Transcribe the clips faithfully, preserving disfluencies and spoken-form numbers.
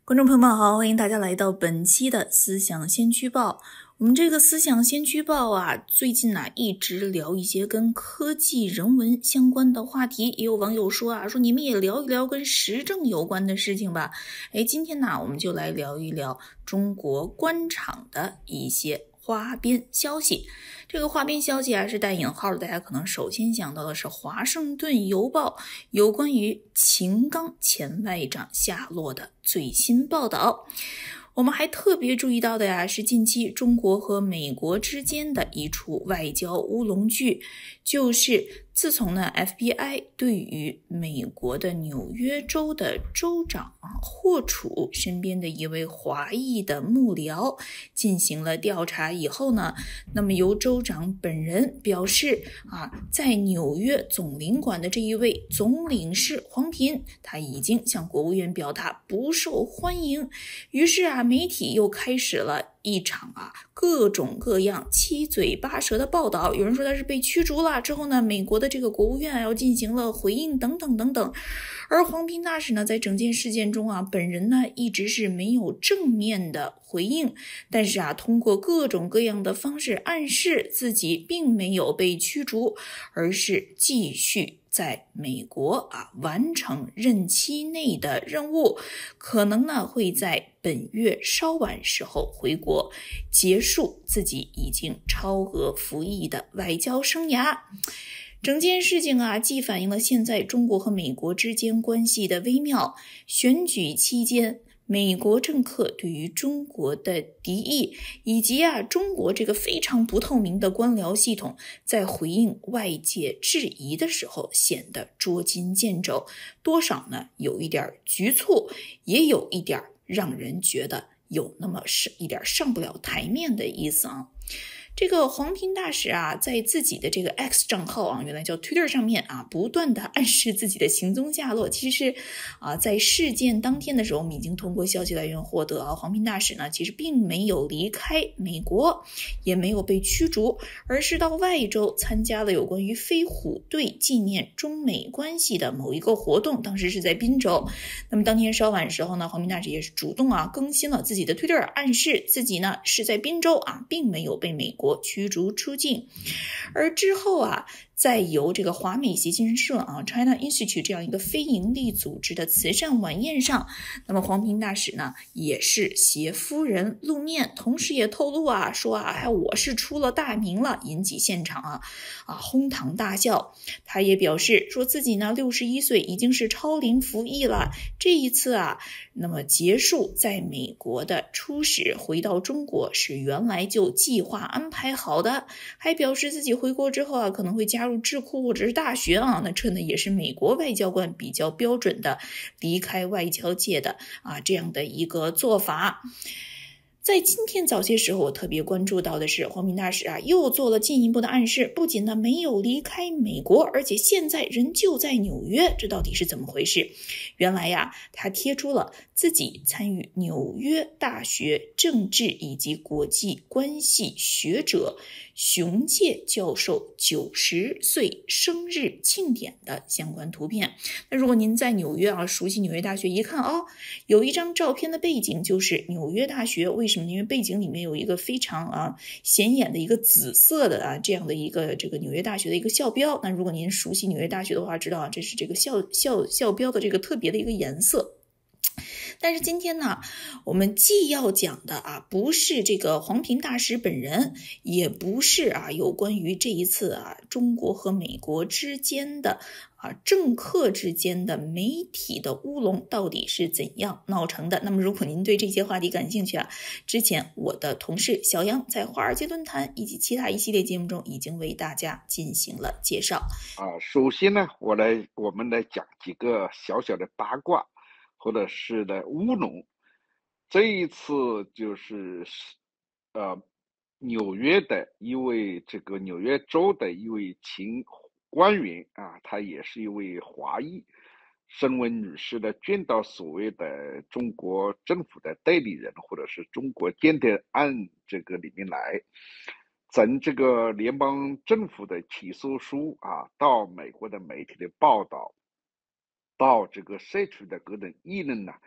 观众朋友们好，欢迎大家来到本期的思想先驱报。我们这个思想先驱报啊，最近啊一直聊一些跟科技人文相关的话题，也有网友说啊，说你们也聊一聊跟时政有关的事情吧。哎，今天呢，我们就来聊一聊中国官场的一些花边消息。这个花边消息啊是带引号的，大家可能首先想到的是华盛顿邮报有关于秦刚前外长下落的最新报道。我们还特别注意到的呀，是近期中国和美国之间的一出外交乌龙剧，就是自从呢 F B I 对于美国的纽约州的州长啊霍楚身边的一位华裔的幕僚进行了调查以后呢，那么由州长本人表示啊，在纽约总领馆的这一位总领事黄平，他已经向国务院表达不受欢迎。于是啊，媒体又开始了一场啊各种各样七嘴八舌的报道，有人说他是被驱逐了，之后呢，美国的这个国务院要进行了回应等等等等。而黄平大使呢，在整件事件中啊，本人呢一直是没有正面的回应，但是啊，通过各种各样的方式暗示自己并没有被驱逐，而是继续在美国啊完成任期内的任务，可能呢会在本月稍晚时候回国，结束自己已经超额服役的外交生涯。整件事情啊，既反映了现在中国和美国之间关系的微妙，选举期间美国政客对于中国的敌意，以及啊中国这个非常不透明的官僚系统在回应外界质疑的时候显得捉襟见肘，多少呢有一点局促，也有一点让人觉得有那么是一点上不了台面的意思啊。这个黄平大使啊，在自己的这个 X 账号啊，原来叫 Twitter 上面啊，不断的暗示自己的行踪下落。其实啊，在事件当天的时候，我们已经通过消息来源获得啊，黄平大使呢，其实并没有离开美国，也没有被驱逐，而是到外州参加了有关于飞虎队纪念中美关系的某一个活动，当时是在滨州。那么当天稍晚的时候呢，黄平大使也是主动啊更新了自己的 Twitter， 暗示自己呢是在滨州啊，并没有被美国驱逐出境。而之后啊，再由这个华美协进社啊 China Institute 这样一个非营利组织的慈善晚宴上，那么黄平大使呢也是携夫人露面，同时也透露啊说啊，哎，我是出了大名了，引起现场啊啊哄堂大笑。他也表示说自己呢六十一岁，已经是超龄服役了，这一次啊，那么结束在美国的出使回到中国是原来就计划安排好的，还表示自己回国之后啊可能会加入智库或者是大学啊，那这呢也是美国外交官比较标准的离开外交界的啊这样的一个做法。在今天早些时候，我特别关注到的是黄平大使啊又做了进一步的暗示，不仅呢没有离开美国，而且现在人就在纽约，这到底是怎么回事？原来呀，他贴出了自己参与纽约大学政治以及国际关系学者熊介教授九十岁生日庆典的相关图片。那如果您在纽约啊，熟悉纽约大学，一看哦，有一张照片的背景就是纽约大学，为什么？因为背景里面有一个非常啊显眼的一个紫色的啊这样的一个这个纽约大学的一个校标。那如果您熟悉纽约大学的话，知道啊这是这个校校校标的这个特别的一个颜色。但是今天呢，我们既要讲的啊，不是这个黄平大使本人，也不是啊有关于这一次啊中国和美国之间的啊政客之间的媒体的乌龙到底是怎样闹成的。那么如果您对这些话题感兴趣啊，之前我的同事小杨在华尔街论坛以及其他一系列节目中已经为大家进行了介绍。 啊，首先呢，我来我们来讲几个小小的八卦。或者是的乌龙。这一次就是呃纽约的一位这个纽约州的一位前官员啊，他也是一位华裔声纹女士的捐到所谓的中国政府的代理人或者是中国间谍案这个里面来，整这个联邦政府的起诉书啊，到美国的媒体的报道，到这个社区的各种议论呢，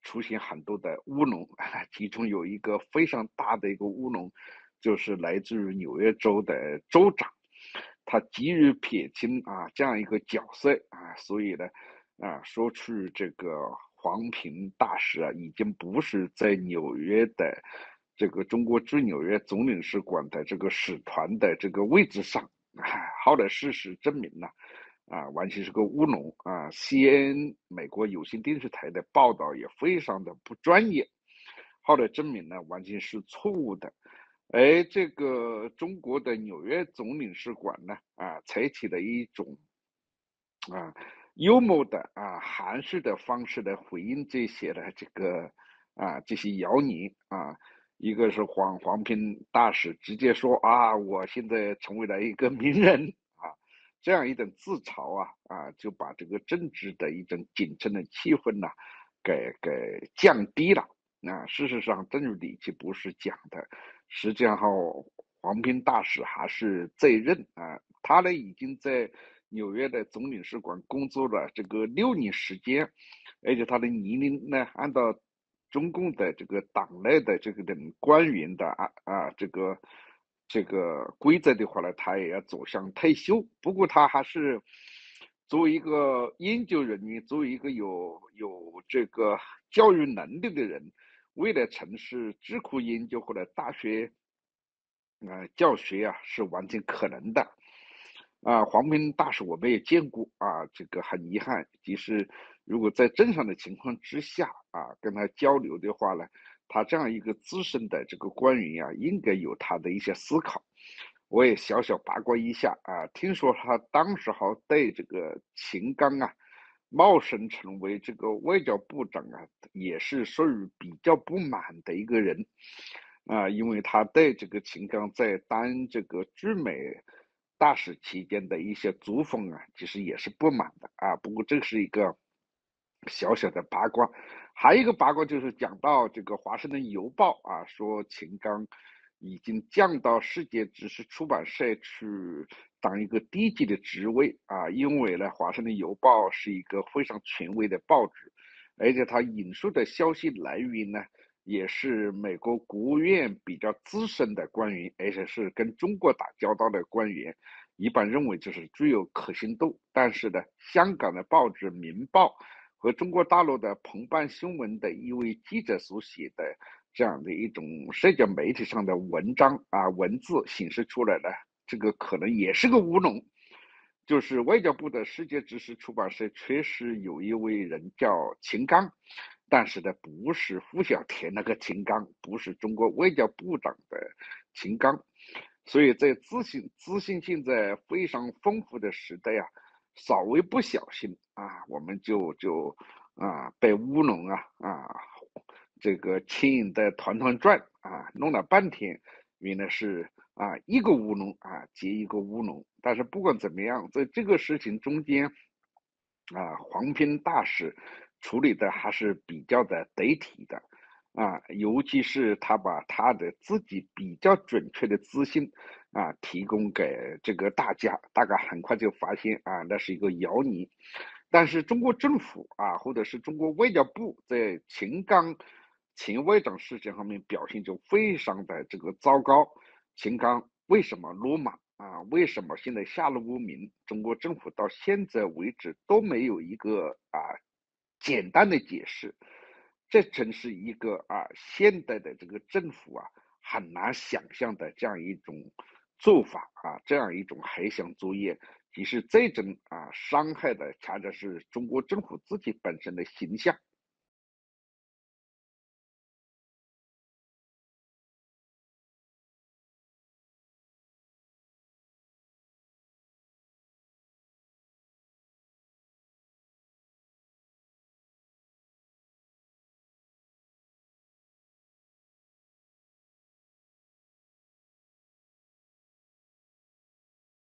出现很多的乌龙，其中有一个非常大的一个乌龙，就是来自于纽约州的州长，他急于撇清啊这样一个角色啊，所以呢，啊说出这个黄平大使啊，已经不是在纽约的这个中国驻纽约总领事馆的这个使团的这个位置上，啊，后来事实证明了。啊，完全是个乌龙啊！C N 美国有线电视台的报道也非常的不专业，后来证明呢，完全是错误的。而这个中国的纽约总领事馆呢，啊，采取了一种啊幽默的啊含蓄的方式来回应这些的这个啊这些谣言啊。一个是黄黄平大使直接说啊，我现在成为了一个名人。这样一种自嘲啊啊，就把这个政治的一种紧张的气氛呢、啊，给给降低了。啊，事实上，正如李奇博士讲的，实际上后黄平大使还是在任啊，他呢已经在纽约的总领事馆工作了这个六年时间，而且他的年龄呢，按照中共的这个党内的这个等官员的啊啊这个。这个规则的话呢，他也要走向退休。不过他还是作为一个研究人员，作为一个有有这个教育能力的人，为了从事智库研究或者大学呃教学啊，是完全可能的。啊，黄平大使我们也见过啊，这个很遗憾，即使如果在正常的情况之下啊，跟他交流的话呢。他这样一个资深的这个官员呀、啊，应该有他的一些思考。我也小小八卦一下啊，听说他当时还对这个秦刚啊，冒升成为这个外交部长啊，也是属于比较不满的一个人啊，因为他对这个秦刚在当这个驻美大使期间的一些作风啊，其实也是不满的啊。不过这是一个小小的八卦。还有一个八卦就是讲到这个《华盛顿邮报》啊，说秦刚已经降到世界知识出版社去当一个低级的职位啊，因为呢，《华盛顿邮报》是一个非常权威的报纸，而且它引述的消息来源呢，也是美国国务院比较资深的官员，而且是跟中国打交道的官员，一般认为就是具有可信度。但是呢，香港的报纸《明报》。和中国大陆的澎湃新闻的一位记者所写的这样的一种社交媒体上的文章啊文字显示出来的，这个可能也是个乌龙，就是外交部的世界知识出版社确实有一位人叫秦刚，但是呢不是胡小田那个秦刚，不是中国外交部长的秦刚，所以在资讯资讯现在非常丰富的时代啊。稍微不小心啊，我们就就啊被乌龙啊啊这个牵引的团团转啊，弄了半天，原来是啊一个乌龙啊接一个乌龙。但是不管怎么样，在这个事情中间啊，黄平大使处理的还是比较的得体的。啊，尤其是他把他的自己比较准确的资讯啊提供给这个大家，大概很快就发现啊那是一个谣言。但是中国政府啊，或者是中国外交部在秦刚秦外长事件上面表现就非常的这个糟糕。秦刚为什么落马啊？为什么现在下落不明？中国政府到现在为止都没有一个啊简单的解释。这真是一个啊，现代的这个政府啊，很难想象的这样一种做法啊，这样一种黑箱作业。其实这种啊，伤害的恰恰是中国政府自己本身的形象。